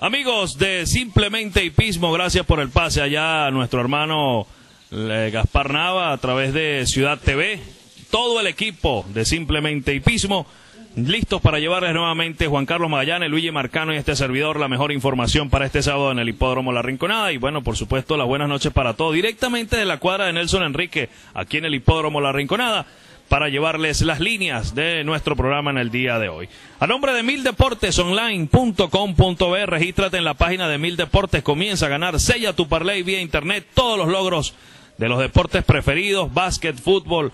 Amigos de Simplemente Hipismo, gracias por el pase allá a nuestro hermano Gaspar Nava a través de Ciudad TV. Todo el equipo de Simplemente Hipismo listos para llevarles nuevamente Juan Carlos Magallanes, Luigi Marcano y este servidor la mejor información para este sábado en el Hipódromo La Rinconada. Y bueno, por supuesto, las buenas noches para todos, directamente de la cuadra de Nelson Enrique, aquí en el Hipódromo La Rinconada, para llevarles las líneas de nuestro programa en el día de hoy. A nombre de mildeportesonline.com.be, regístrate en la página de Mil Deportes, comienza a ganar, sella tu parlay vía internet, todos los logros de los deportes preferidos, básquet, fútbol,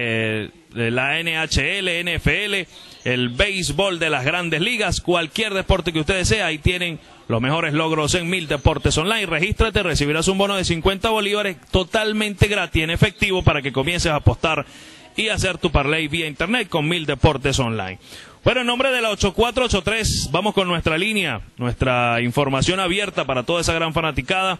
la NHL, NFL, el béisbol de las grandes ligas, cualquier deporte que usted desee, ahí tienen los mejores logros en Mil Deportes Online. Regístrate, recibirás un bono de 50 bolívares totalmente gratis en efectivo para que comiences a apostar y hacer tu parlay vía internet con Mil Deportes Online. Bueno, en nombre de la 8483, vamos con nuestra línea, nuestra información abierta para toda esa gran fanaticada.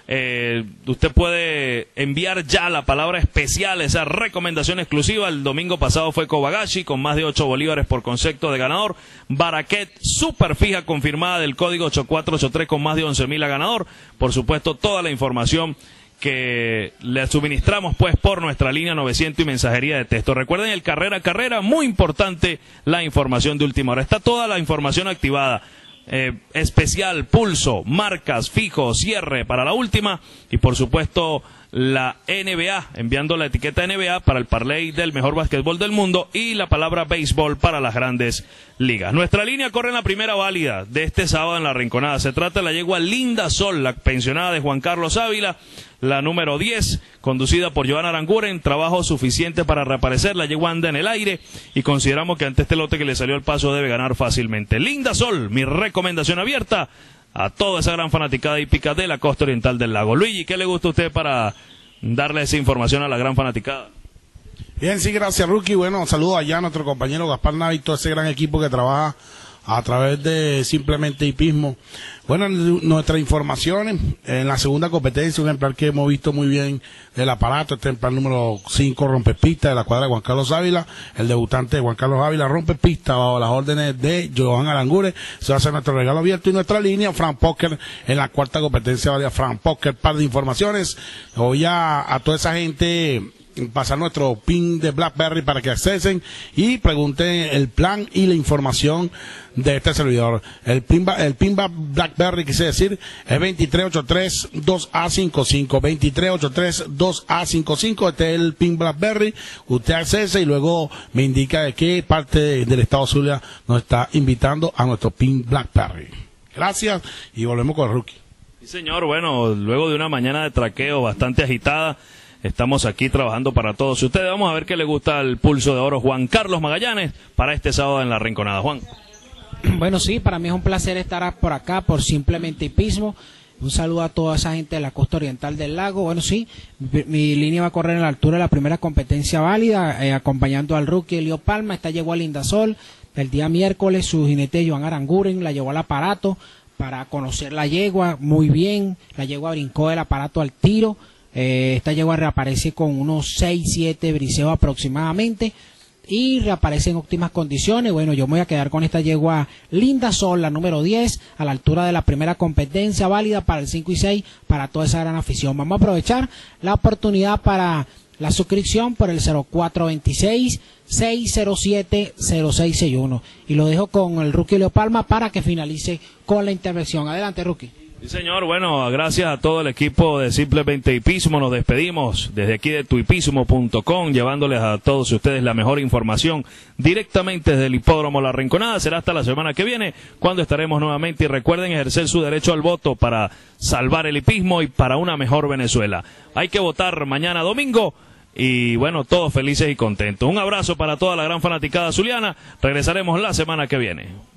Usted puede enviar ya la palabra especial, esa recomendación exclusiva. El domingo pasado fue Kobayashi con más de 8 bolívares por concepto de ganador. Baraquet, super fija confirmada del código 8483 con más de 11,000 a ganador. Por supuesto, toda la información que le suministramos pues por nuestra línea 900 y mensajería de texto. Recuerden el carrera, muy importante la información de última hora. Está toda la información activada. Especial, pulso, marcas, fijo, cierre para la última y por supuesto la NBA, enviando la etiqueta NBA para el parlay del mejor básquetbol del mundo y la palabra béisbol para las grandes ligas. Nuestra línea corre en la primera válida de este sábado en La Rinconada. Se trata de la yegua Linda Sol, la pensionada de Juan Carlos Ávila, la número 10, conducida por Joana Aranguren, trabajo suficiente para reaparecer, la yegua anda en el aire y consideramos que ante este lote que le salió al paso debe ganar fácilmente. Linda Sol, mi recomendación abierta a toda esa gran fanaticada hípica de la costa oriental del lago. Luigi, ¿qué le gusta a usted para darle esa información a la gran fanaticada? Bien, sí, gracias, Rookie. Bueno, saludos allá a nuestro compañero Gaspar Nava y todo ese gran equipo que trabaja a través de Simplemente Hipismo. Bueno, nuestras informaciones en la segunda competencia, un ejemplar que hemos visto muy bien del aparato, este ejemplar número 5, rompepista de la cuadra de Juan Carlos Ávila, el debutante de Juan Carlos Ávila, rompepista bajo las órdenes de Joan Aranguren. Se va a hacer nuestro regalo abierto y nuestra línea, Frank Poker, en la cuarta competencia, valía Frank Poker, par de informaciones. Voy a toda esa gente pasar nuestro pin de BlackBerry para que accesen y pregunten el plan y la información de este servidor. El pin BlackBerry, quise decir, es 2383-2A55, 2383-2A55, este es el pin BlackBerry. Usted accesa y luego me indica de qué parte del estado Zulia nos está invitando a nuestro pin BlackBerry. Gracias y volvemos con el Rookie. Sí, señor, bueno, luego de una mañana de traqueo bastante agitada, estamos aquí trabajando para todos ustedes. Vamos a ver qué le gusta al pulso de oro Juan Carlos Magallanes para este sábado en La Rinconada. Juan. Bueno, sí, para mí es un placer estar por acá por Simplemente Hipismo. Un saludo a toda esa gente de la costa oriental del lago. Bueno, sí, mi línea va a correr en la altura de la primera competencia válida, acompañando al rookie Elio Palma. Esta llegó a Linda Sol. El día miércoles su jinete Joan Aranguren la llevó al aparato para conocer la yegua muy bien. La yegua brincó del aparato al tiro. Esta yegua reaparece con unos 6-7 briseos aproximadamente y reaparece en óptimas condiciones. Bueno, yo me voy a quedar con esta yegua Linda Sol, la número 10, a la altura de la primera competencia válida para el 5 y 6 para toda esa gran afición. Vamos a aprovechar la oportunidad para la suscripción por el 0426-607-0661 y lo dejo con el rookie Leo Palma para que finalice con la intervención. Adelante, rookie. Sí, señor. Bueno, gracias a todo el equipo de Simplemente Hipismo. Nos despedimos desde aquí de tuhipismo.com, llevándoles a todos ustedes la mejor información directamente desde el Hipódromo La Rinconada. Será hasta la semana que viene, cuando estaremos nuevamente. Y recuerden ejercer su derecho al voto para salvar el hipismo y para una mejor Venezuela. Hay que votar mañana domingo. Y bueno, todos felices y contentos. Un abrazo para toda la gran fanaticada zuliana. Regresaremos la semana que viene.